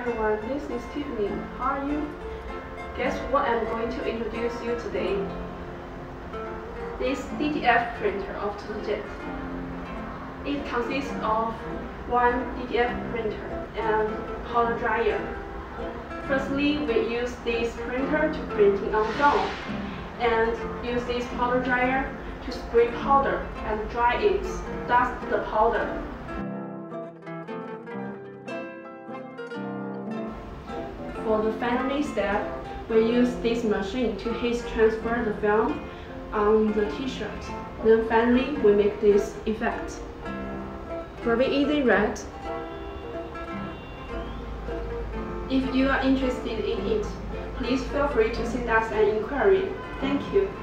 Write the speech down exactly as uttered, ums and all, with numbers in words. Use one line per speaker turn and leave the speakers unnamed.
everyone, this is Tiffany. How are you? Guess what I'm going to introduce you today? This D T F printer of Jet. It consists of one D T F printer and powder dryer. Firstly, we use this printer to printing on film, and use this powder dryer to spray powder and dry it, dust the powder. For the finally step, we use this machine to heat transfer the film on the t-shirt. Then finally, we make this effect. Very easy, right? If you are interested in it, please feel free to send us an inquiry. Thank you.